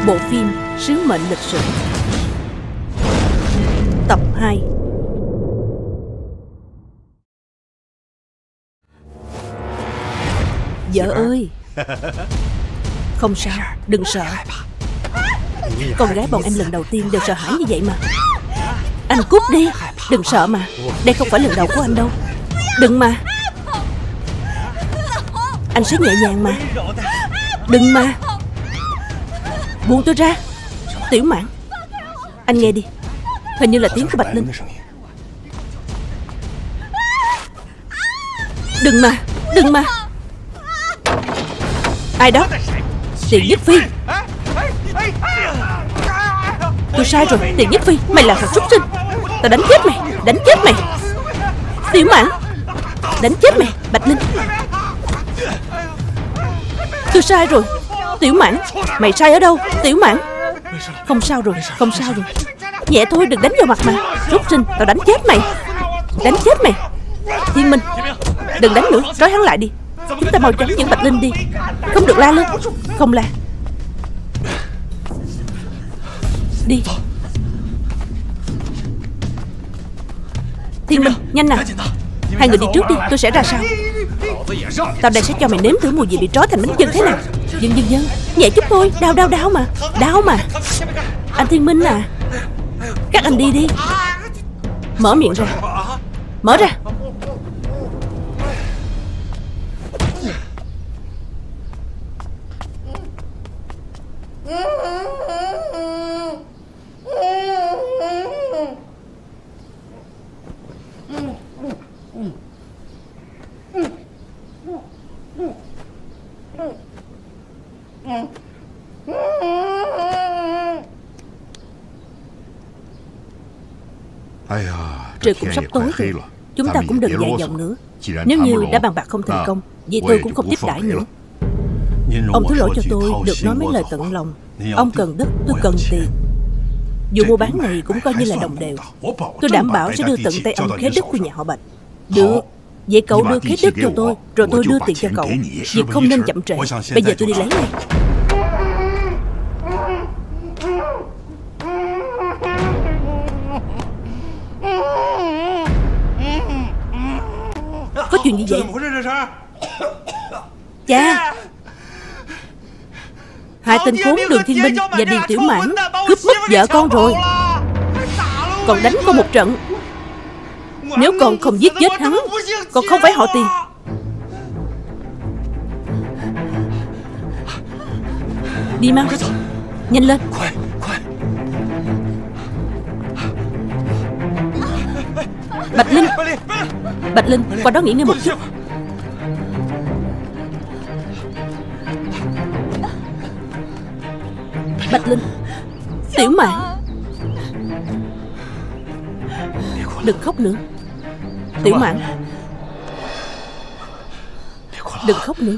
Bộ phim Sứ mệnh lịch sử tập 2. Vợ ơi, không sao, đừng sợ. Con gái bọn em lần đầu tiên đều sợ hãi như vậy mà. Anh cút đi, đừng sợ mà. Đây không phải lần đầu của anh đâu. Đừng mà. Anh sẽ nhẹ nhàng mà. Đừng mà. Buông tôi ra. Tiểu Mãn, anh nghe đi. Hình như là tiếng của Bạch Linh. Đừng mà. Đừng mà. Ai đó? Tiền Nhất Phi. Tôi sai rồi, Tiền Nhất Phi. Mày là thằng súc sinh. Tao đánh chết mày. Đánh chết mày. Tiểu Mãn, đánh chết mày. Bạch Linh, tôi sai rồi. Tiểu Mãn, mày sai ở đâu? Tiểu Mãn. Không sao rồi, không sao rồi. Nhẹ thôi, đừng đánh vào mặt mà. Súc sinh, tao đánh chết mày. Đánh chết mày. Thiên Minh, đừng đánh nữa, trói hắn lại đi. Chúng ta mau chóng dẫn Bạch Linh đi. Không được la lên. Không la. Đi. Thiên Minh, nhanh nào. Hai người đi trước đi, tôi sẽ ra sau. Tao đây sẽ cho mày nếm thử mùi vị bị trói thành bánh chưng thế nào. Dân, nhẹ chút thôi. Đau mà. Đau mà. Anh Thiên Minh à, các anh đi đi. Mở miệng ra. Mở ra. Trời cũng sắp tối rồi. Chúng ta cũng đừng dài dòng nữa. Nếu như đã bàn bạc không thành công, vậy tôi cũng không tiếp đãi nữa. Ông thứ lỗi cho tôi được nói mấy lời tận lòng. Ông cần đất, tôi cần tiền. Dù mua bán này cũng coi như là đồng đều. Tôi đảm bảo sẽ đưa tận tay ông khế đất của nhà họ Bạch. Được. Vậy cậu đưa khế đất cho tôi, rồi tôi đưa tiền cho cậu. Việc không nên chậm trễ. Bây giờ tôi đi lấy ngay. Có chuyện gì vậy? Cha, hai tên khốn Đường Thiên Minh và Điền Tiểu Mãn cướp mất vợ con rồi. Còn đánh con một trận. Nếu con không giết chết hắn, con không phải họ Tiền. Đi mau, nhanh lên. Bạch Linh, Bạch Linh, qua đó nghỉ ngơi một chút. Bạch Linh, Tiểu Mãn, đừng khóc nữa. Tiểu Mãn, đừng khóc nữa.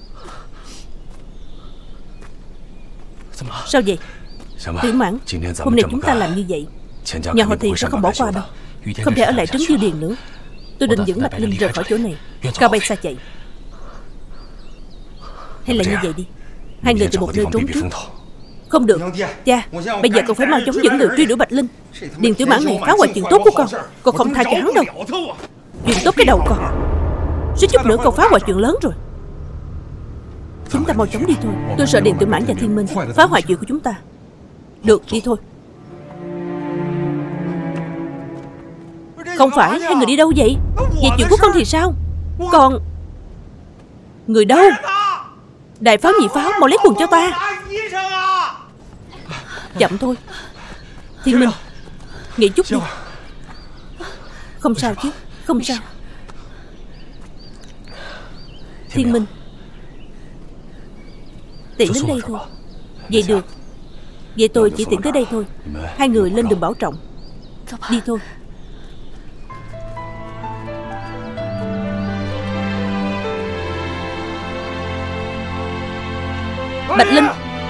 Sao vậy? Tiểu Mãn, hôm nay chúng ta làm như vậy, nhà họ Tiền sẽ không bỏ qua đâu. Không thể ở lại trấn Dư Điền nữa. Tôi định dẫn Bạch Linh rời khỏi chỗ này, cao bay xa chạy. Hay là như vậy đi, hai người từ một nơi trốn trước. Không được. Cha, bây giờ con phải mau chóng dẫn người truy đuổi Bạch Linh. Điền Tiểu Mãn này phá hoại chuyện tốt của con không tha cho hắn đâu. Chuyện tốt cái đầu con. Suýt chút nữa con phá hoại chuyện lớn rồi. Chúng ta mau chóng đi thôi. Tôi sợ Điền Tiểu Mãn và Thiên Minh phá hoại chuyện của chúng ta. Được, đi thôi. Không phải, hai người đi đâu vậy? Vậy chuyện của con thì sao? Con... Người đâu? Đại pháo nhị pháo, mau lấy quần cho ta. Chậm thôi. Thiên Minh, nghỉ chút đi. Không sao chứ, không sao. Thiên Minh, tiện đến đây thôi. Vậy được. Vậy tôi chỉ tiện tới đây thôi. Hai người lên đường bảo trọng. Đi thôi. Bạch Linh,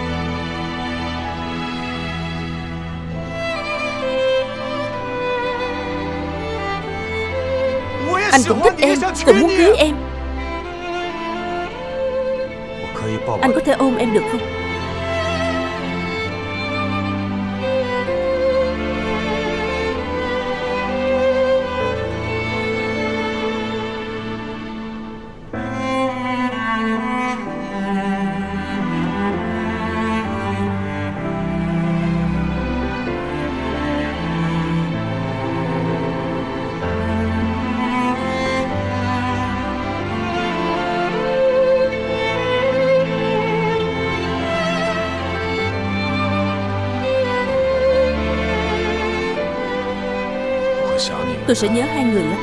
anh cũng thích em, cũng muốn cưới em. Anh có thể ôm em được không? Tôi sẽ nhớ hai người lắm.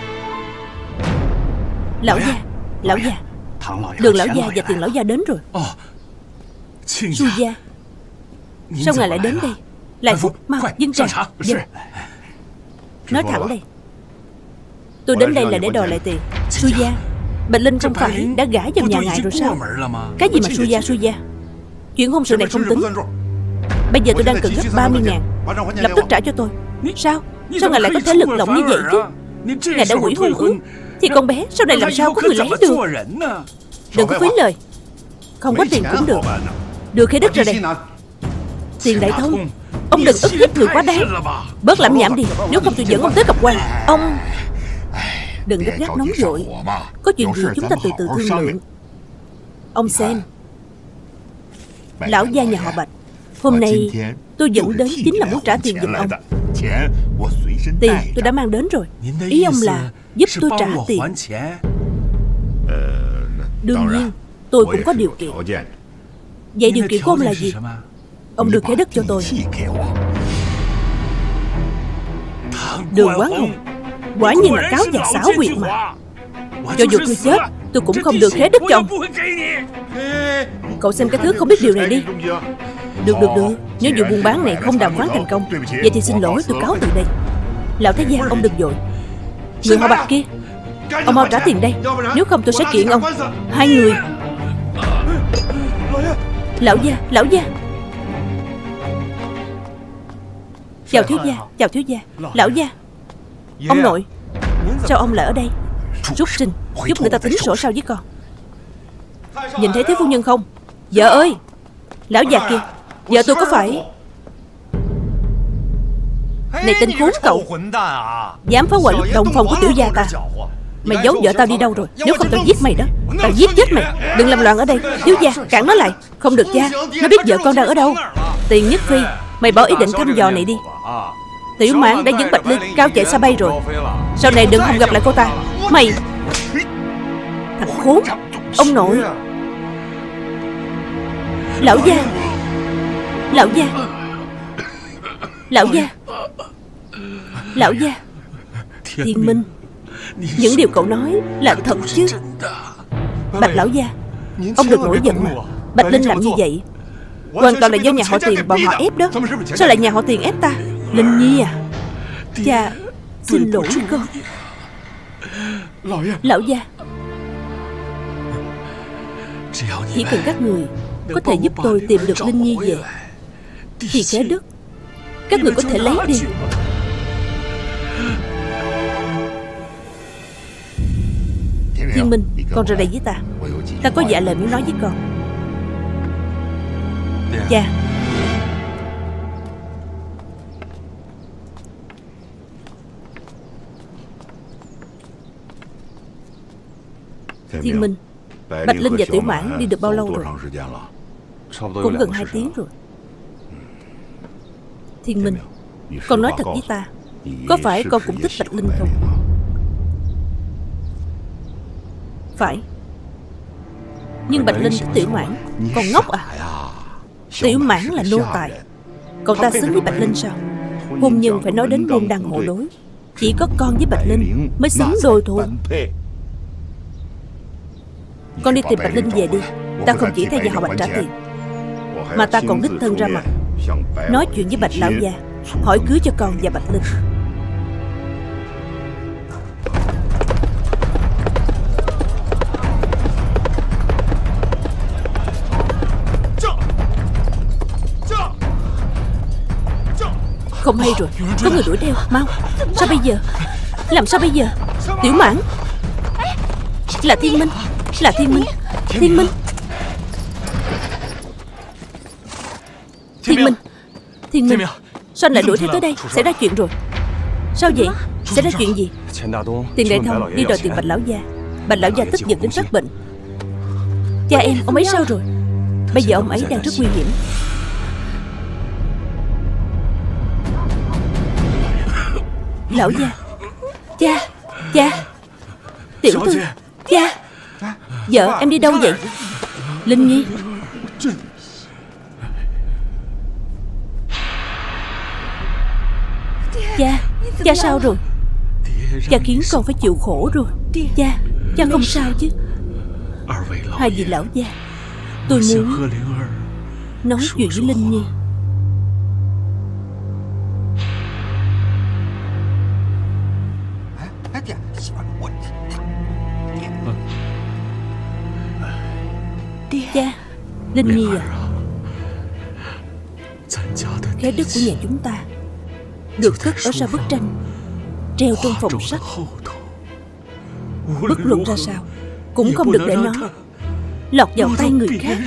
Lão gia, lão gia, Đường lão gia và Tiền lão gia đến rồi. Su gia, sao ngài lại đến đây? Lại Phúc, mau dâng trà. Dâng. Nói thẳng đây, tôi đến đây là để đòi lại tiền. Su gia, Bạch Linh không phải đã gả vào nhà ngài rồi sao? Cái gì mà Su gia? Chuyện hôn sự này không tính. Bây giờ tôi đang cần gấp 30.000, lập tức trả cho tôi. Sao ngài lại có thể lực lộng như vậy chứ? Ngài đã hủy hôn ước thì con bé sau này làm sao có người lấy được? Đừng có phí lời. Không có tiền cũng được. Đưa khế đất ra đây. Tiền đại thông, ông đừng ức hiếp người quá đáng. Bớt lẩm nhẩm đi, nếu không tôi dẫn ông tới gặp quan. Ông đừng gấp gáp nóng vội. Có chuyện gì chúng ta từ từ thương lượng. Ông xem, lão gia nhà họ Bạch hôm nay tôi dẫn đến chính là muốn trả tiền giùm ông. Tiền tôi đã mang đến rồi. Ý ông là giúp tôi trả tiền. Đương nhiên tôi cũng có điều kiện. Vậy điều kiện của ông là gì? Ông đưa khế đất cho tôi. Đường Quán Hùng quả nhiên là cáo già xảo quyệt mà. Cho dù tôi chết tôi cũng không được khế đất cho ông. Cậu xem cái thứ không biết điều này đi. Được. Nếu vụ buôn bán này không đàm phán thành công, vậy thì xin lỗi, tôi cáo từ đây. Lão thái gia, ông đừng vội. Người họ Bạch kia, ông mau trả tiền đây, nếu không tôi sẽ kiện ông. Hai người. Lão gia. Chào thiếu gia. Lão gia. Ông nội, sao ông lại ở đây? Rút sinh, giúp người ta tính sổ sao với con. Nhìn thấy thiếu phu nhân không? Vợ ơi, lão già kia, vợ tôi có phải... Này tên khốn cậu, dám phá hoại lúc đồng phòng của tiểu gia ta. Mày giấu vợ tao đi đâu rồi? Nếu không tao giết mày đó. Tao giết chết mày. Đừng làm loạn ở đây. Thiếu gia, cản nó lại. Không được cha, nó biết vợ con đang ở đâu. Tiền Nhất Phi, mày bỏ ý định thăm dò này đi. Tiểu Mãn đã dẫn Bạch Linh cao chạy xa bay rồi. Sau này đừng hòng gặp lại cô ta. Mày, thằng khốn. Ông nội. Lão gia. Thiên Minh, những điều cậu nói là thật chứ? Bạch lão gia, ông đừng nổi giận mà. Bạch Linh làm như vậy hoàn toàn là do nhà họ Tiền bọn họ ép đó. Sao lại nhà họ Tiền ép ta? Linh Nhi à, cha xin lỗi con. Lão gia, chỉ cần các người có thể giúp tôi tìm được Linh Nhi về thì khế đất các người có thể lấy đi. Thiên Minh, con ra đây với ta. Ta có vài lời muốn nói với con. Cha, Thiên Minh, Bạch Linh và Tiểu Mãn đi được bao lâu rồi? Cũng gần 2 tiếng rồi. Thiên Minh, con nói thật với ta, có phải con cũng thích Bạch Linh không? Phải. Nhưng Bạch Linh thích Tiểu Mãn. Con ngốc à? Tiểu Mãn là nô tài, cậu ta xứng với Bạch Linh sao? Hôn nhân phải nói đến môn đăng hộ đối. Chỉ có con với Bạch Linh mới xứng đôi thôi. Con đi tìm Bạch Linh về đi. Ta không chỉ thay nhà họ Bạch trả tiền, mà ta còn đích thân ra mặt nói chuyện với Bạch lão gia, hỏi cưới cho con và Bạch Linh. Không hay rồi, có người đuổi theo. Mau, sao bây giờ? Làm sao bây giờ? Tiểu Mãn, là Thiên Minh. Thiên Minh, sao anh lại đuổi theo tới đây? Xảy ra chuyện rồi. Sao vậy? Xảy ra chuyện gì? Tiền Đại Thông đi đòi tiền Bạch lão gia. Bạch lão gia tức giận đến phát bệnh. Cha em, ông ấy sao rồi? Bây giờ ông ấy đang rất nguy hiểm. Lão gia. Cha. Tiểu thư. Cha. Vợ em đi đâu vậy? Linh Nhi. Cha sao rồi? Cha khiến con phải chịu khổ rồi. Cha không sao chứ? Hai vị lão gia, tôi muốn nói chuyện với Linh Nhi. Cha, Linh Nhi à, khế đất của nhà chúng ta được cất ở sau bức tranh, treo trong phòng sách. Bất luận ra sao cũng không được để nó lọt vào tay người khác.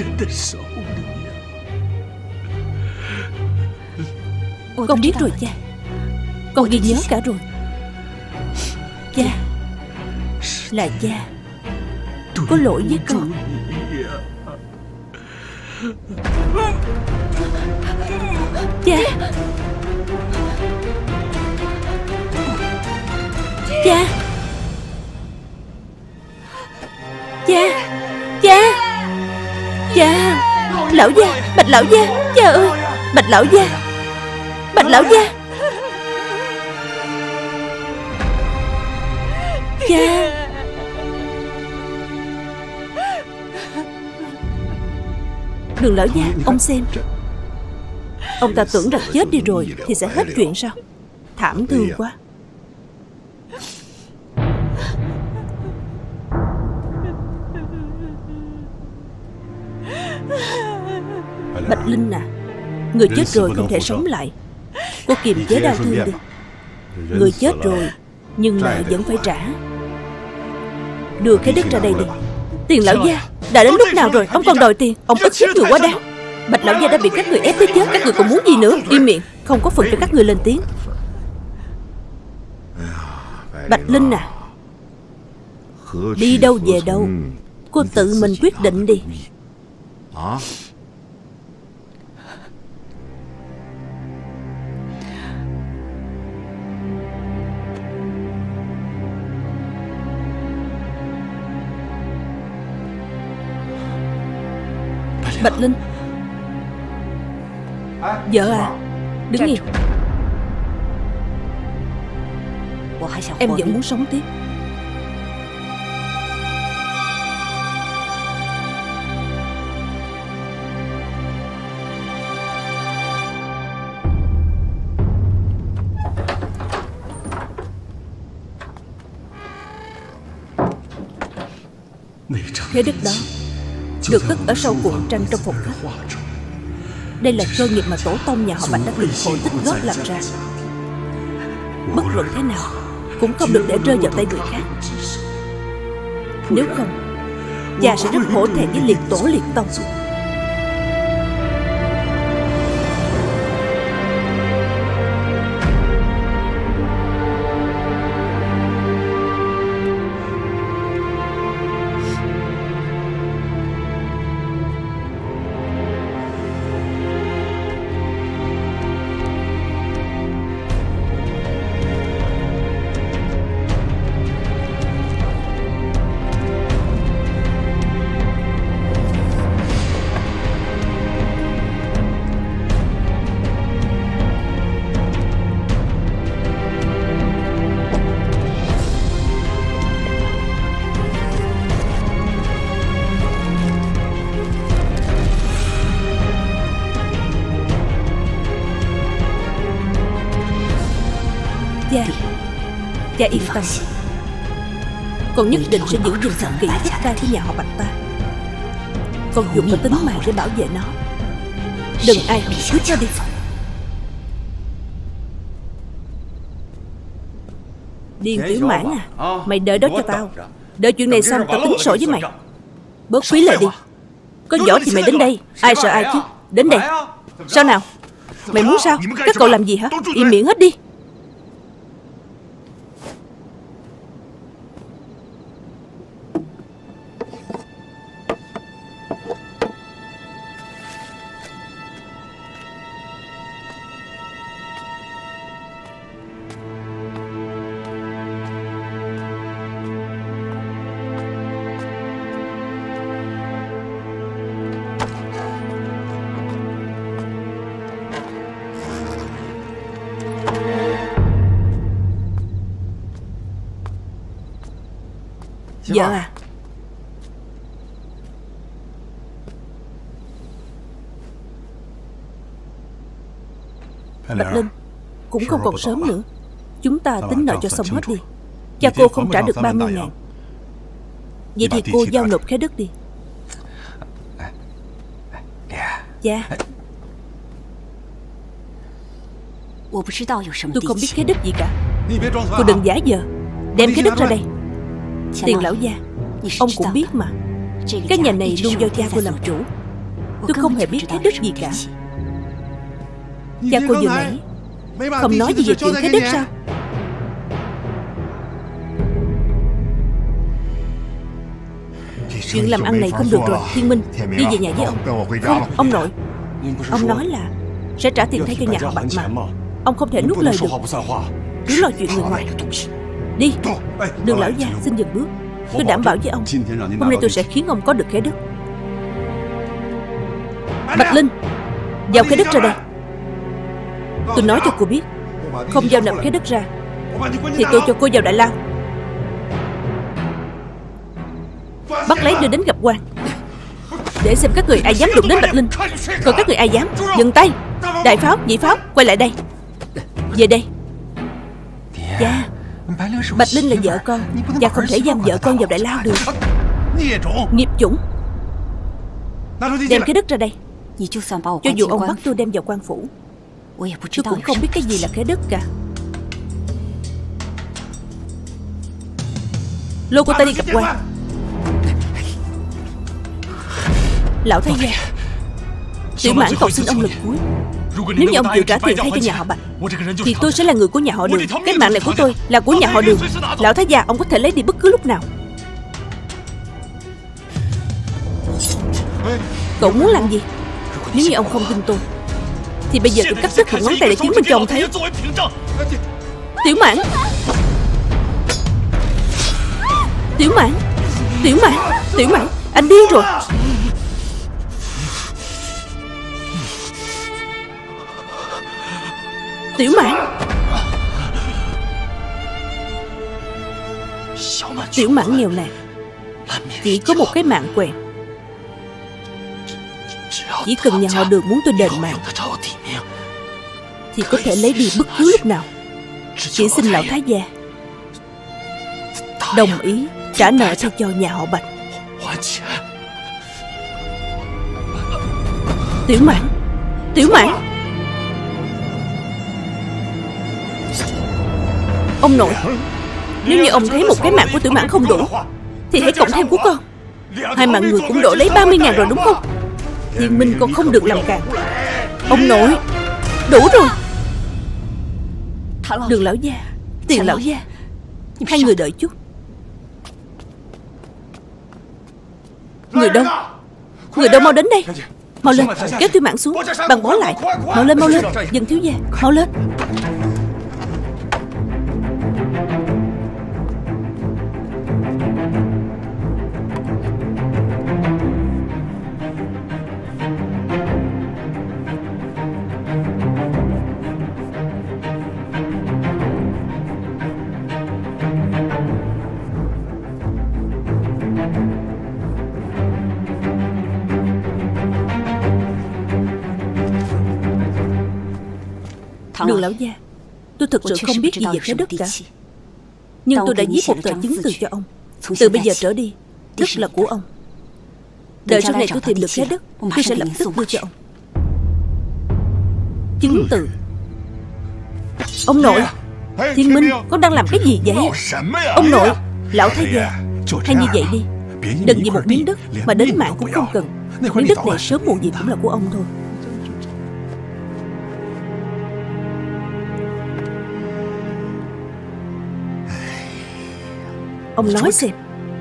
Con biết rồi cha, con ghi nhớ cả rồi. Cha, là cha có lỗi với con. Cha, cha, cha, cha, cha. Lão gia, Bạch lão gia, cha ơi, Bạch lão gia, Bạch lão gia. Cha. Đường lão gia, ông xem. Ông ta tưởng rằng chết đi rồi thì sẽ hết chuyện sao? Thảm thương quá. Bạch Linh à, người chết rồi không thể sống lại. Cô kiềm chế đau thương đi. Người chết rồi nhưng nợ vẫn phải trả. Đưa cái đất ra đây đi. Tiền lão gia, đã đến lúc nào rồi ông còn đòi tiền? Ông ức hiếp người quá đáng. Bạch lão gia đã bị các người ép tới chết, các người còn muốn gì nữa? Im miệng, không có phần cho các người lên tiếng. Bạch Linh à, đi đâu về đâu cô tự mình quyết định đi. Bạch Linh. Vợ à, đứng yên. Em vẫn muốn sống tiếp. Khế đất đó được cất ở sau cuộn tranh trong phòng khách. Đây là cơ nghiệp mà tổ tông nhà họ Bạch đã từng khổ tích góp làm ra. Bất luận thế nào cũng không được để rơi vào tay người khác. Nếu không, cha sẽ rất hổ thẹn với liệt tổ liệt tông. Cha yên tâm, con nhất định sẽ giữ gìn thật kỹ đất đai của nhà họ Bạch ta. Con dùng cả tính mạng để bảo vệ nó. Đừng ai cướp nó đi. Điên Tiểu Mãn à, mày đợi đó cho tao. Đợi chuyện này xong tao tính sổ với mày. Bớt phí lời đi. Có võ thì mày đến đây. Ai sợ ai chứ. Đến đây. Sao nào? Mày muốn sao? Các cậu làm gì hả? Im miệng hết đi. Vợ à? Bạch Linh, cũng không còn sớm nữa. Chúng ta tính nợ cho xong hết đi. Cha cô không trả được 30.000. Vậy thì cô giao nộp khế đất đi. Dạ. Tôi không biết khế đất gì cả. Cô đừng giả vờ. Đem khế đất ra đây. Tiền lão gia, ông cũng biết mà, cái nhà này luôn do cha cô làm chủ. Tôi không hề biết khế đất gì cả. Cha cô vừa nãy không nói gì về chuyện khế đất sao? Chuyện làm ăn này không được rồi. Thiên Minh, đi về nhà với ông. Không, ông nội. Ông nói là sẽ trả tiền thay cho nhà họ Bạch mà. Ông không thể nuốt lời được. Cứ lo chuyện người ngoài. Đi. Đường lão gia, xin dừng bước. Tôi đảm bảo với ông, hôm nay tôi sẽ khiến ông có được khế đất. Bạch Linh, giao khế đất ra đây. Tôi nói cho cô biết, không giao nộp khế đất ra thì tôi cho cô vào đại lao, bắt lấy đưa đến gặp quan, để xem các người ai dám đụng đến Bạch Linh. Còn các người ai dám, dừng tay. Đại pháo, nhị pháo, quay lại đây. Về đây. Cha, Bạch Linh là vợ con, cha không thể giam vợ con vào đại lao được. Nghiệp chủng. Đem cái đất ra đây. Cho dù ông bắt tôi đem vào quan phủ, tôi cũng không biết cái gì là khế đất cả. Lôi cô ta đi gặp quan. Lão thái gia, Tiểu Mãn cầu xin ông lần cuối. Nếu như ông chịu trả tiền thay cho nhà họ Bạch thì tôi sẽ là người của nhà họ Đường. Cái mạng này của tôi là của nhà họ Đường. Lão thái gia, ông có thể lấy đi bất cứ lúc nào. Cậu muốn làm gì? Nếu như ông không tin tôi thì bây giờ tôi cắt đứt một ngón tay để chứng minh cho ông thấy. Tiểu Mãn, Tiểu Mãn, Tiểu Mãn, Tiểu Mãn, anh điên rồi. Tiểu Mãn, Tiểu Mãn nghèo nàn, chỉ có một cái mạng quèn. Chỉ cần nhà họ Đường muốn tôi đền mạng thì có thể lấy đi bất cứ lúc nào. Chỉ xin lão thái gia đồng ý trả nợ thay cho nhà họ Bạch. Tiểu Mãn, Tiểu Mãn. Ông nội, nếu như ông thấy một cái mạng của Tiểu Mãn không đủ thì hãy cộng thêm của con. Hai mạng người cũng đổ lấy 30.000 rồi đúng không? Thiên Minh con không được làm càn. Ông nội, đủ rồi. Đường lão gia, Tiền lão gia, hai người đợi chút. Người đâu? Người đâu, mau đến đây. Mau lên, kéo Tiểu Mãn xuống, băng bó lại. Mau lên, mau lên. Dân thiếu gia, mau lên. Đường lão gia, tôi thực sự không biết gì về khế đất cả. Nhưng tôi đã viết một tờ chứng từ cho ông. Từ bây giờ trở đi, đất là của ông. Đợi sau này tôi tìm được khế đất, tôi sẽ lập tức đưa cho ông. Chứng từ. Ông nội, Thiên Minh, con đang làm cái gì vậy? Ông nội, lão thái gia, hay như vậy đi. Đừng vì một miếng đất mà đến mạng cũng không cần. Miếng đất này sớm muộn gì cũng là của ông thôi. Ông nói xem.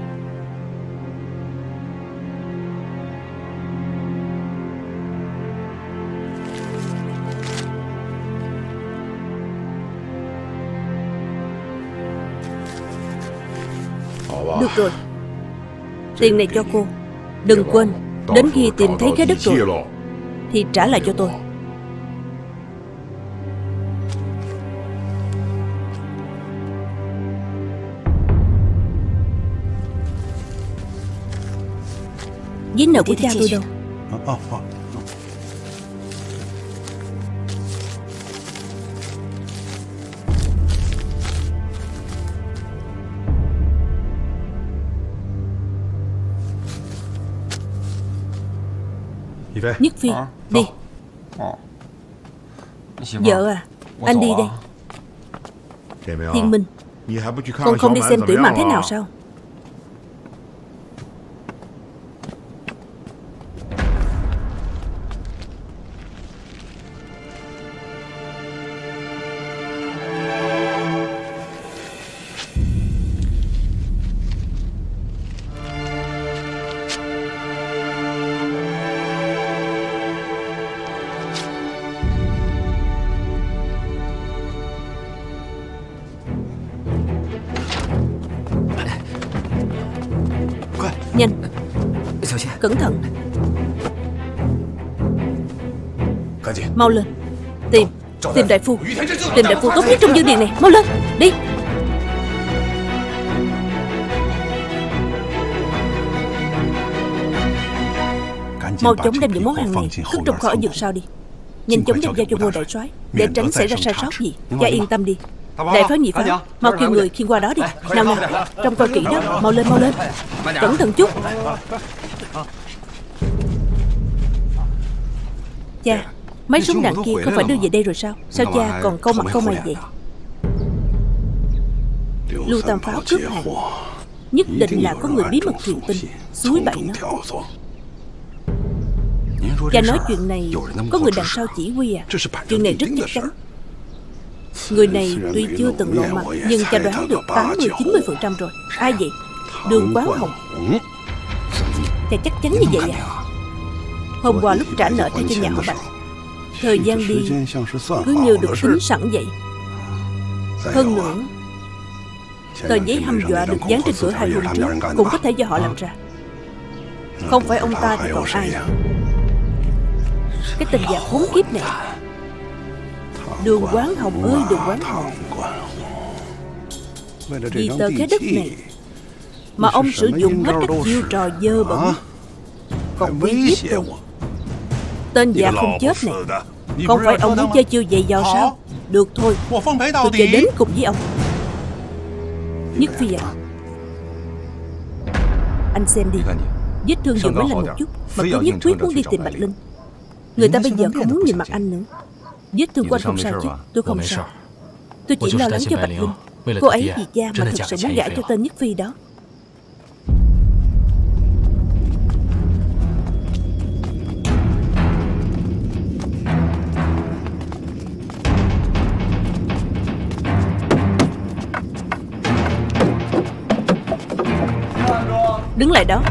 Được rồi, tiền này cho cô. Đừng quên, đến khi tìm thấy cái đất rồi thì trả lại cho tôi. giấy nợ của cha tôi đâu. Nhất Phi, đi. Vợ à, anh đi đây. Thiên Minh, con không đi xem Tiểu Mạn thế nào sao? Nhanh, cẩn thận. Mau lên. Tìm đại phu. Tìm đại phu tốt nhất trong Dương Điền này. Mau lên, đi. Mau chóng đem những món hàng này cất trong kho ở giường sau đi. Nhanh chóng đem giao cho Ngô đại soái, để tránh xảy ra sai sót gì. Cha yên tâm đi. Đại pháo nhị pháo, mau kêu người khiêng qua đó đi. Nào nào, trông coi kỹ đó. Mau lên, mau lên. Cẩn thận chút. Cha, mấy súng đạn kia không phải đưa về đây rồi sao? Sao cha còn câu mặt câu mày vậy? Lưu Tam Pháo cướp hàng, nhất định là có người bí mật truyền tin, xúi bậy nó. Cha nói chuyện này có người đằng sau chỉ huy à? Chuyện này rất chắc chắn. Người này tuy chưa từng lộ mặt, nhưng cha đoán được 80-90% rồi. Ai vậy? Đường Quán Hồng. Cha chắc chắn như vậy à? Hôm qua lúc trả nợ thay cho nhà họ Bạch, thời gian đi cứ như được tính sẵn vậy. Hơn nữa, tờ giấy hăm dọa được dán trên cửa 2 hôm trước cũng có thể do họ làm ra. Không phải ông ta thì còn ai? Cái tình giặc khốn kiếp này. Đường Quán Hồng ơi, Đường Quán Hồng. Vì tờ cái đất này mà ông sử dụng hết các chiêu trò dơ bẩn, còn uy hiếp tôi. Tên giặc không chết này, không phải ông muốn chơi chiêu vậy dò sao? Được thôi, tôi chơi đến cùng với ông. Nhất Phi à, anh xem đi, vết thương vừa mới lành một chút mà cứ nhất quyết muốn đi tìm Bạch Linh. Người ta bây giờ không muốn nhìn mặt anh nữa. Vết thương của anh không sao chứ? Tôi không sao. Tôi chỉ lo lắng cho Bạch Linh. Cô ấy vì cha mà thực sự muốn gả cho tên Nhất Phi đó. Đứng lại đó.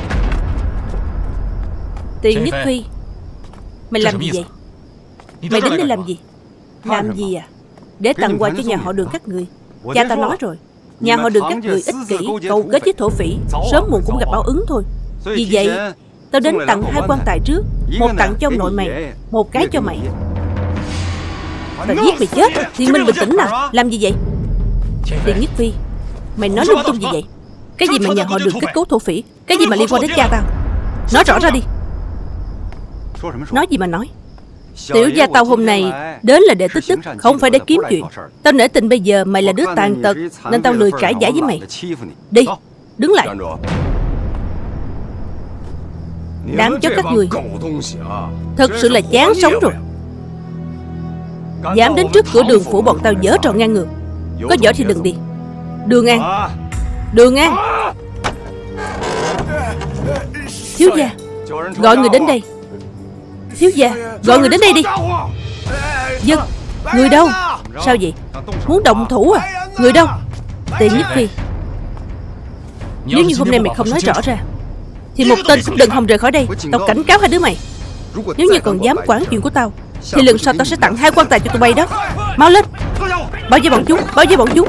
Tiền Nhất Phi, mày làm gì vậy? Mày đến đây làm gì? Làm gì à? Để tặng quà cho nhà họ Đường các người. Cha tao nói rồi, nhà họ Đường các người ích kỷ, cầu kết với thổ phỉ, sớm muộn cũng gặp báo ứng thôi. Vì vậy tao đến tặng 2 quan tài trước. Một tặng cho ông nội mày, một cái cho mày. Tao giết mày chết. Thiên Minh bình tĩnh nào. Làm gì vậy? Tiền Nhất Phi, mày nói lung tung gì vậy? Cái gì mà nhà họ Đường kết cấu thổ phỉ? Cái gì mà liên quan đến cha tao? Nói rõ ra đi. Nói gì mà nói? Tiểu gia tao hôm nay đến là để tích tức, không phải để kiếm chuyện. Tao nể tình bây giờ mày là đứa tàn tật, nên tao lười cãi giả với mày. Đi, đứng lại. Đáng cho các người. Thật sự là chán sống rồi. Dám đến trước cửa Đường phủ bọn tao giở trò ngang ngược. Có giỏi thì đừng đi. Đường An, Đường An. Thiếu gia, gọi người đến đây. Thiếu gia, gọi người đến đây đi. Dân, người đâu? Sao vậy? Muốn động thủ à? Người đâu? Tiền Nhất Phi, nếu như hôm nay mày không nói rõ ra thì một tên cũng đừng hòng rời khỏi đây. Tao cảnh cáo 2 đứa mày. Nếu như còn dám quản chuyện của tao thì lần sau tao sẽ tặng 2 quan tài cho tụi bay đó. Mau lên. Bao vây bọn chúng, bao vây bọn chúng.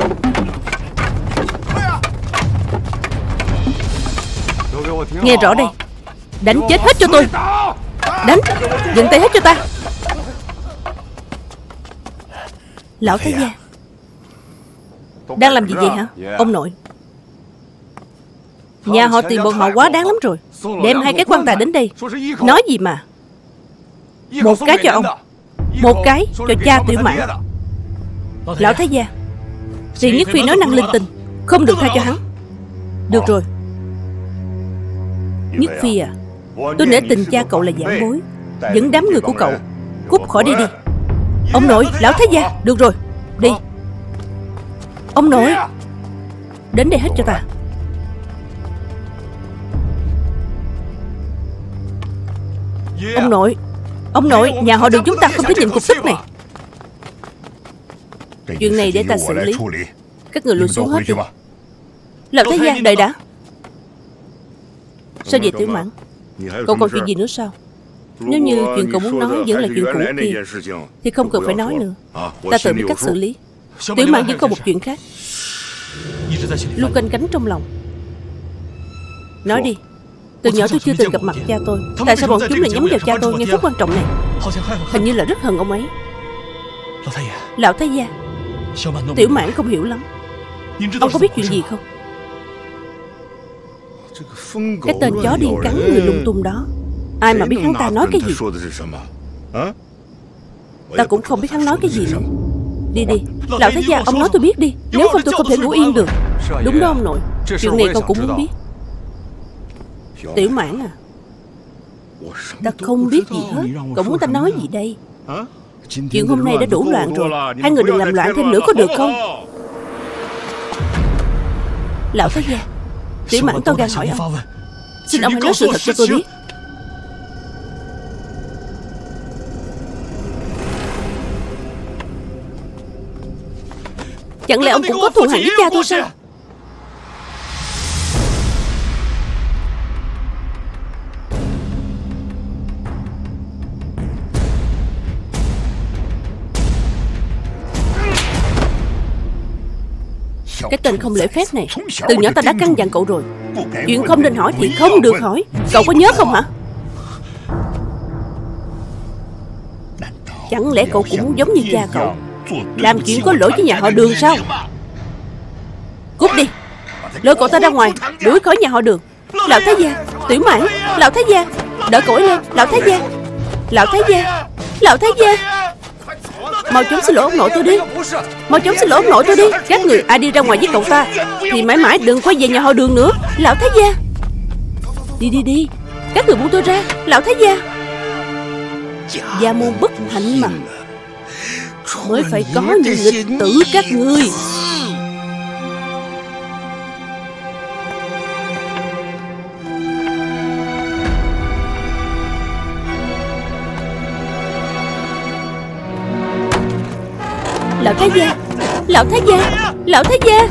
Nghe rõ đây. Đánh chết hết cho tôi. Đánh, dừng tay hết cho ta. Lão thái gia đang làm gì vậy hả? Ông nội, Nhà họ Tiền bọn họ quá đáng lắm rồi. Đem 2 cái quan tài đến đây. Nói gì mà. 1 cái cho ông, 1 cái cho cha Tiểu Mãn. Lão thái gia, Tiền Nhất Phi nói năng linh tinh, không được tha cho hắn. Được rồi. Nhất Phi à, tôi nể tình cha cậu là giảng bối, dẫn đám người của cậu cút khỏi đây đi. Ông nội, lão thái gia. Được rồi, đi. Ông nội, đến đây hết cho ta. Ông nội, nhà họ Đường chúng ta không thể nhìn cục tức này. Chuyện này để ta xử lý. Các người lùi xuống hết đi. Lão thái gia, đợi đã. Sao vậy Tiểu Mãn? Cậu còn chuyện gì nữa sao? Nếu như chuyện cậu muốn nói vẫn là chuyện cũ kia thì không cần phải nói nữa. Ta tự biết cách xử lý. Tiểu Mãn vẫn còn một chuyện khác luôn canh cánh trong lòng. Nói đi. Từ nhỏ tôi chưa từng gặp mặt cha tôi. Tại sao bọn chúng lại nhắm vào cha tôi ngay phút quan trọng này? Hình như là rất hận ông ấy. Lão thái gia, Tiểu Mãn không hiểu lắm. Ông có biết chuyện gì không? Cái tên chó điên cắn người lung tung đó, ai mà biết hắn ta nói cái gì? Ta cũng không biết hắn nói cái gì nữa. Đi đi, lão thái gia, ông nói tôi biết đi. Nếu không tôi không thể ngủ yên được. Đúng đó ông nội, chuyện này con cũng muốn biết. Tiểu Mãn à, ta không biết gì hết. Cậu muốn ta nói gì đây? Chuyện hôm nay đã đủ loạn rồi. 2 người đừng làm loạn thêm nữa có được không? Lão thái gia, Tiểu Mãn to gan hỏi ông. Xin ông hãy nói sự thật cho tôi biết. Chẳng lẽ ông cũng có thù hằn với cha tôi sao? Cái tên không lễ phép này, từ nhỏ ta đã căn dặn cậu rồi. Chuyện không nên hỏi thì không được hỏi. Cậu có nhớ không hả? Chẳng lẽ cậu cũng muốn giống như cha cậu, làm chuyện có lỗi với nhà họ Đường sao? Cút đi, lôi cậu ta ra ngoài, đuổi khỏi nhà họ Đường. Lão thái gia, Tiểu Mãn, lão thái gia, đỡ cậu ấy lên. Lão thái gia, lão thái gia, lão thái gia, mau chóng xin lỗi ông nội tôi đi. Mau chóng xin lỗi ông nội tôi đi. Các người ai đi ra ngoài với cậu ta thì mãi mãi đừng quay về nhà họ Đường nữa. Lão thái gia, đi đi đi. Các người buông tôi ra. Lão thái gia, gia môn bất hạnh mà mới phải có những nghịch tử các ngươi. Lão thái gia, lão thái gia, lão thái gia.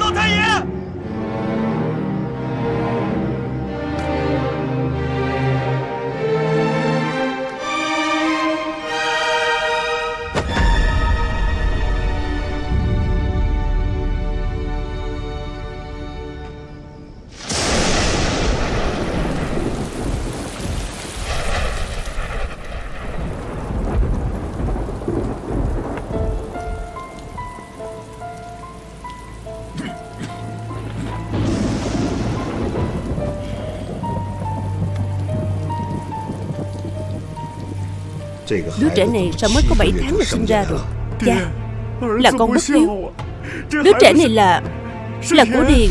Đứa trẻ này sao mới có 7 tháng là sinh ra rồi? Cha, là con bất hiếu. Đứa trẻ này là của Điền.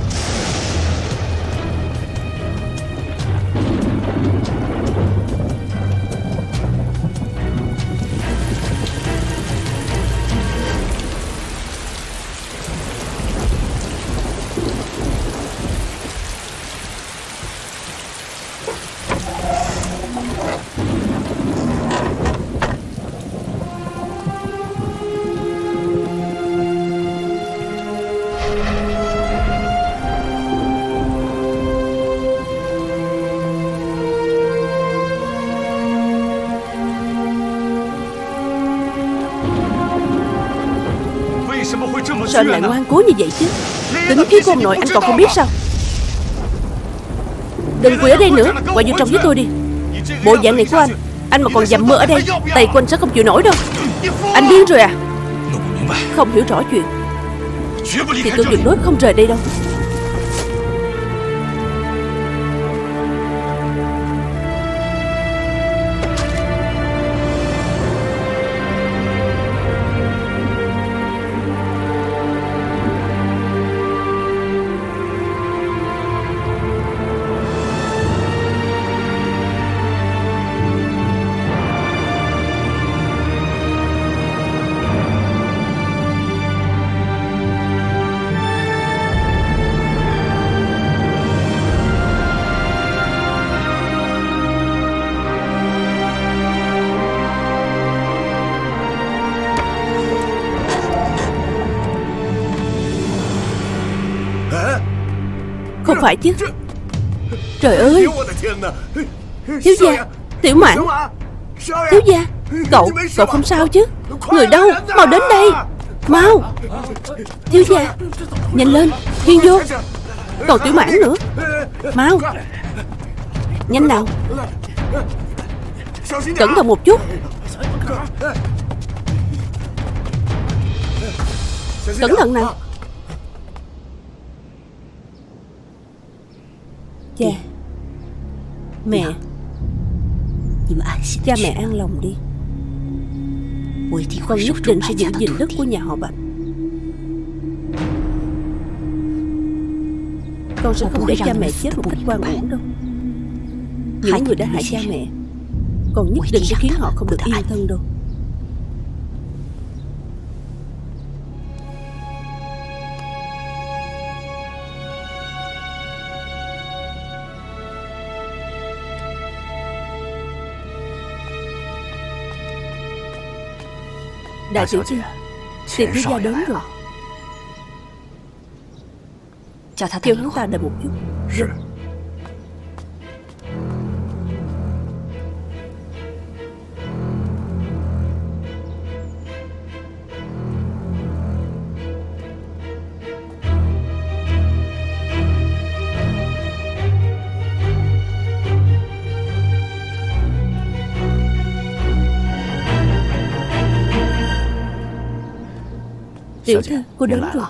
Sao anh lại ngoan cố như vậy chứ? Tính khí của ông nội anh còn không biết sao? Đừng quỳ ở đây nữa, quay vô trong với tôi đi. Bộ dạng này của anh mà còn dầm mưa ở đây, tay của anh sẽ không chịu nổi đâu. Anh điên rồi à? Không hiểu rõ chuyện thì tôi tuyệt đối không rời đây đâu. phải chứ. Trời ơi, thiếu gia, Tiểu Mãn. Thiếu gia, cậu không sao chứ? Người đâu, mau đến đây, mau. Thiếu gia, nhanh lên, Duyên vô. Còn Tiểu Mãn nữa, mau, nhanh nào. Cẩn thận một chút. Cẩn thận nào. Cha, mẹ, cha mẹ an lòng đi. Con nhất định sẽ giữ gìn đất của nhà họ Bạch. Con sẽ không để cha mẹ chết một cách oan uổng đâu. Những người đã hại cha mẹ, con nhất định sẽ khiến họ không được yên thân đâu. Đại tiểu thư, Tiền thiếu gia đến rồi. Kêu hắn ta đợi một chút. Rồi. Tiểu thư, cô đến rồi.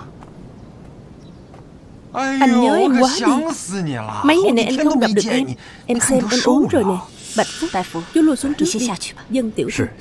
Anh nhớ em quá đi. Mấy ngày này anh không gặp được em. Em xem em ốm rồi nè. Bạch Phúc, chú lui xuống trước đi. Dân tiểu thư.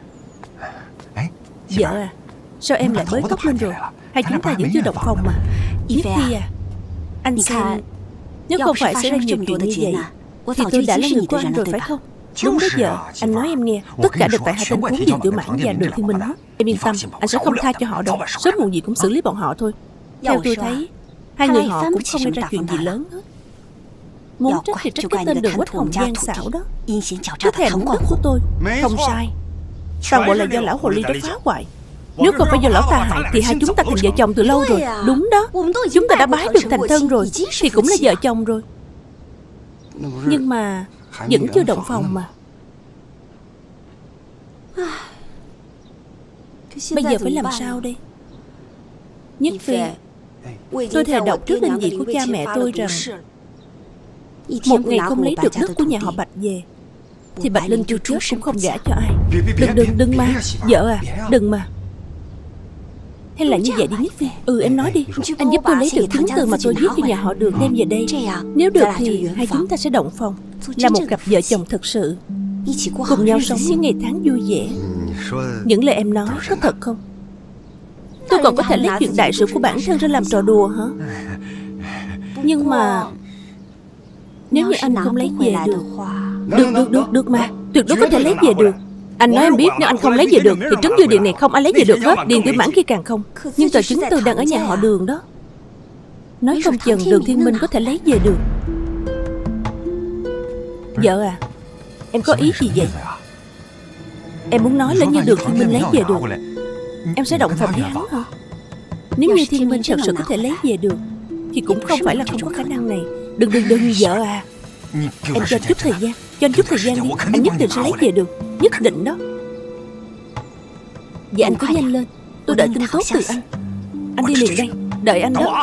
Vợ à, sao em lại bới tóc lên rồi? Hai chúng ta vẫn chưa động phòng mà. Yếp Phi à, anh xem, nếu không phải xảy ra nhiều chuyện như vậy thì tôi đã là người của anh rồi phải không? Đúng đó vợ, anh nói em nghe. Tất cả đều tại hai tên khốn Điền Tiểu Mãn và Đường Thiên Minh đó. Em yên tâm, anh sẽ không tha cho họ đâu. Sớm muộn gì cũng xử lý bọn họ thôi. Theo tôi thấy, hai người họ cũng không gây ra chuyện gì lớn hết. Muốn trách thì trách cái tên Đường Quách Hồng gian xảo đó. Cái thèm muốn đất của tôi. Không sai, toàn bộ là do lão hồ ly đó phá hoại. Nếu không phải do lão ta hại thì hai chúng ta thành vợ chồng từ lâu rồi. Đúng đó, chúng ta đã bái được thành thân rồi thì cũng là vợ chồng rồi. Nhưng mà vẫn chưa động phòng mà. Bây giờ phải làm sao đây? Nhất Phi, tôi thề đọc trước linh vị của cha mẹ tôi rằng một ngày không lấy được đất của nhà họ Bạch về thì Bạch Linh chưa chết cũng không gả cho ai. Đừng mà, vợ à, đừng mà. Hay là như vậy đi Nhất Phi. Em nói đi. Anh giúp tôi lấy được chứng từ mà tôi viết cho nhà họ Đường đem về đây. Nếu được thì hai chúng ta sẽ động phòng, là một cặp vợ chồng thật sự, cùng nhau sống những ngày tháng vui vẻ. Những lời em nói có thật không? Tôi còn có thể lấy chuyện đại sự của bản thân ra làm trò đùa hả? Nhưng mà nếu như anh không lấy về được. Được mà, tuyệt đối có thể lấy về được. Anh nói em biết, nếu anh không lấy về được thì trấn Dư Điện này không ai lấy về được hết. Điền Tiểu Mãn kia càng không. Nhưng tờ chứng từ đang ở nhà họ Đường đó. Nói không chừng Đường Thiên Minh có thể lấy về được. Vợ à, em có ý gì vậy? Em muốn nói lỡ như Đường Thiên Minh lấy về được, em sẽ động phòng với hắn hả? Nếu như Thiên Minh thật sự có thể lấy về được thì cũng không phải là không có khả năng này. Đừng vợ à. Em cho chút thời gian, cho anh chút thời gian đi. Anh nhất định sẽ lấy về được. Nhất định đó. Vậy anh cứ nhanh lên, tôi đợi tin tốt từ anh. Anh đi liền đây, đợi anh đó.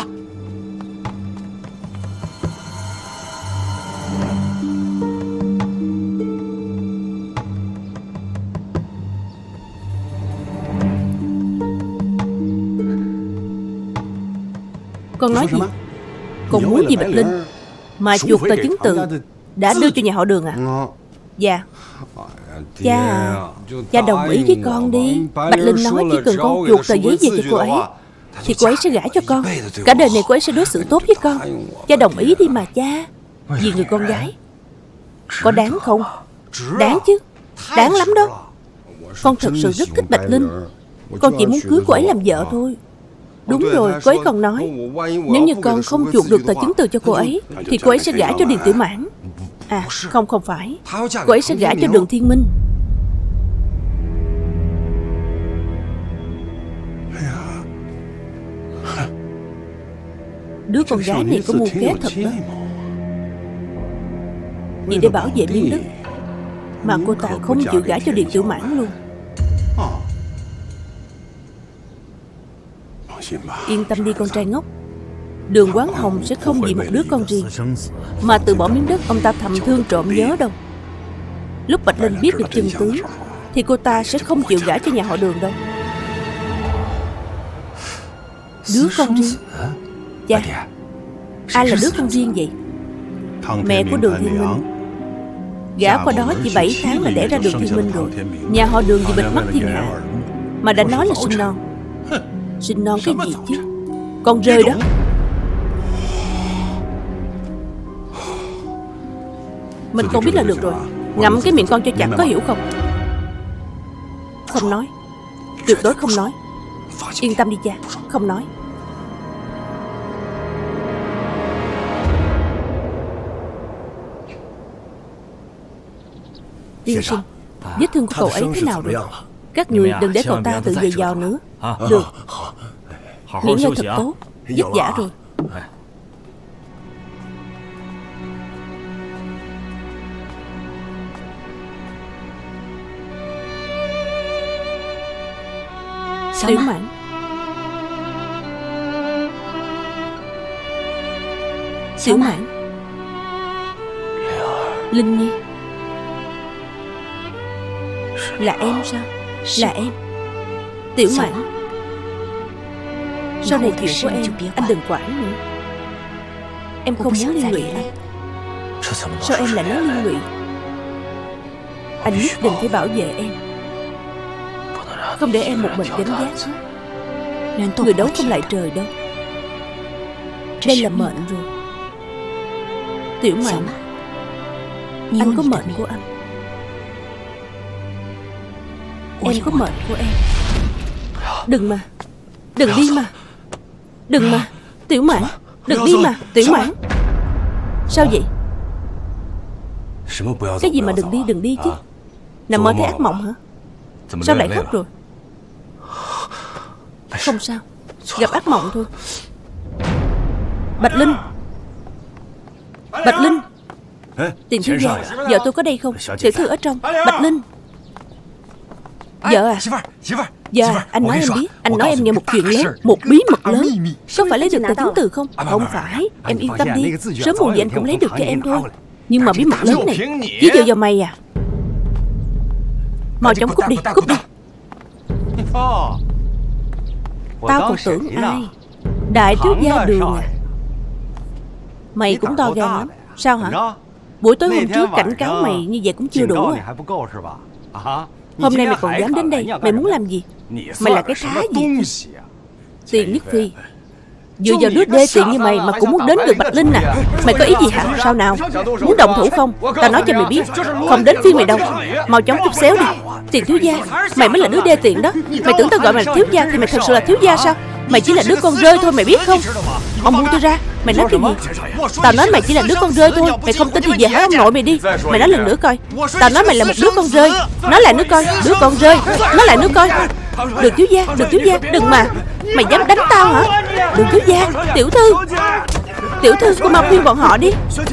Con nói gì? Con muốn gì Bạch Linh? Mà chuột tờ chứng từ đã đưa cho nhà họ Đường à? Dạ. Cha à, cha đồng ý với con đi. Bạch Linh nói chỉ cần con chuột tờ giấy về cho cô ấy thì cô ấy sẽ gả cho con. Cả đời này cô ấy sẽ đối xử tốt với con. Cha đồng ý đi mà cha. Vì người con gái. Có đáng không? Đáng chứ. Đáng lắm đó. Con thật sự rất thích Bạch Linh. Con chỉ muốn cưới cô ấy làm vợ thôi. Đúng rồi, cô ấy còn nói nếu như con không chuộc được tờ chứng từ cho cô ấy thì cô ấy sẽ gả cho Điền Tiểu Mãn. À không phải, cô ấy sẽ gả cho Đường Thiên Minh. Đứa con gái này có mưu kế thật đó. Vì để bảo vệ miếng đất mà cô ta không chịu gả cho Điền Tiểu Mãn luôn. Yên tâm đi con trai ngốc. Đường Quán Hồng sẽ không vì một đứa con riêng mà từ bỏ miếng đất ông ta thầm thương trộm nhớ đâu. Lúc Bạch Linh biết được chân tướng thì cô ta sẽ không chịu gả cho nhà họ Đường đâu. Đứa con riêng? Cha, ai là đứa con riêng vậy? Mẹ của Đường Thiên Minh. Gả qua đó chỉ 7 tháng là đẻ ra Đường Thiên Minh rồi. Nhà họ Đường vì bịt mắt thiên hạ mà đã nói là sinh non. Sinh non cái gì chứ? Con rơi đó. Mình không biết là được rồi. Ngậm cái miệng con cho chặt, có hiểu không? Không nói. Tuyệt đối không nói. Yên tâm đi cha, không nói. Tiên sinh, vết thương của cậu ấy thế nào rồi? Các người đừng để cậu ta tự giày dò nữa. Được. Nghỉ ngơi thật tốt. Vất vả rồi. Tiểu Mãn. Tiểu Mãn. Linh Nhi. Là em sao? Là em. Tiểu Mãn. Sau này chuyện của em anh đừng quản nữa. Em không muốn liên lụy anh. Sao em lại nói liên lụy? Anh nhất định phải bảo vệ em, không để em một mình gánh vác. Người đấu không lại trời đâu. Đây là mệnh rồi. Tiểu Mãn, anh có mệnh của anh, em có mệnh của em. Đừng mà. Đừng đi mà. Đừng mà. Tiểu Mãn, đừng đi mà. Tiểu Mãn. Sao vậy? Cái gì mà đừng đi chứ? Nằm mơ thấy ác mộng hả? Sao lại khóc rồi? Không sao, gặp ác mộng thôi. Bạch Linh. Bạch Linh. Tiền thiếu gia, vợ tôi có đây không? Tiểu thư ở trong. Bạch Linh. Vợ à? Dạ, anh nói em biết. Anh nói em nghe một chuyện lớn, một bí mật lớn. Có phải lấy được từ chứng từ không? Không phải, em yên tâm đi. Sớm muộn gì anh cũng lấy được cho em thôi. Nhưng mà bí mật lớn này chỉ dựa vào mày à? Mau chóng cút đi, cút đi. Tao còn tưởng ai? Đại thiếu gia Đường à? Mày cũng to gan lắm. Sao hả? Buổi tối hôm trước cảnh cáo mày như vậy cũng chưa đủ à? Hôm nay mày còn dám đến đây. Mày muốn làm gì? Mày là cái thá gì? Tiền Nhất Phi. Dựa vào đứa đê tiện như mày mà cũng muốn đến được Bạch Linh à? Mày có ý gì hả? Sao nào? Muốn động thủ không? Tao nói cho mày biết, không đến phiên mày đâu. Mau chóng cút xéo đi. Tiền thiếu gia, mày mới là đứa đê tiện đó. Mày tưởng tao gọi mày là thiếu gia thì mày thật sự là thiếu gia sao? Mày chỉ là đứa con rơi thôi, mày biết không? Ông buông tôi ra. Mày nói cái gì? Tao nói mày chỉ là đứa con rơi thôi. Mày không tin thì về hỏi ông nội mày đi. Mày nói lần nữa coi. Tao nói mày là một đứa con rơi. Nói lại nữa coi. Đứa con rơi. Nói lại nữa coi. Được thiếu gia, được thiếu gia. Đừng mà. Mày dám đánh tao hả? Được thiếu gia. Tiểu thư. Tiểu thư, cô mau khuyên bọn họ đi.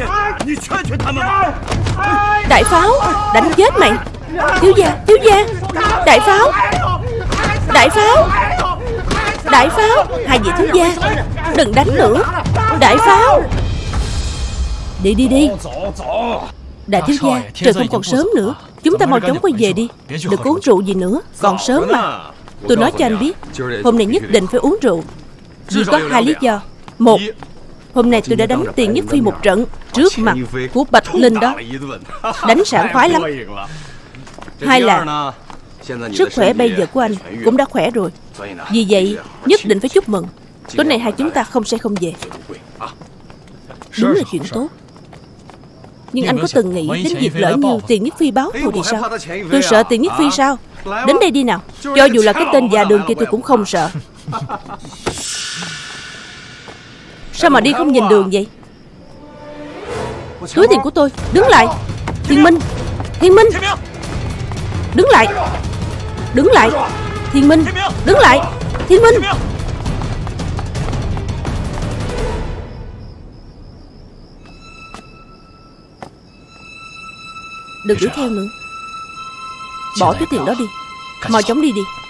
Đại pháo. Đánh chết mày. Thiếu gia, thiếu gia. Đại pháo. Đại pháo. Đại pháo. Hai vị thiếu gia, đừng đánh nữa. Đại pháo. Đi đi đi. Đại thiếu gia, trời không còn sớm nữa. Chúng ta mau chóng quay về đi. Đừng có uống rượu gì nữa, còn sớm mà. Tôi nói cho anh biết, hôm nay nhất định phải uống rượu. Vì có hai lý do. Một, hôm nay tôi đã đánh Tiền Nhất Phi một trận trước mặt của Bạch Linh đó. Đánh sảng khoái lắm. Hai là sức khỏe bây giờ của anh cũng đã khỏe rồi. Vì vậy nhất định phải chúc mừng. Tối nay hai chúng ta không say không về. Đúng là chuyện tốt. Nhưng anh có từng nghĩ đến việc lỡ như Tiền Nhất Phi báo thù thì sao? Tôi sợ Tiền Nhất Phi sao? Đến đây đi nào. Cho dù là cái tên già Đường kia tôi cũng không sợ. Sao mà đi không nhìn đường vậy? Túi tiền của tôi. Đứng lại. Thiên Minh. Thiên Minh. Đứng lại. Đứng lại. Thiên Minh. Đứng lại. Thiên Minh. Đừng đuổi theo nữa. Bỏ cái tiền đó đi. Mau chóng đi đi.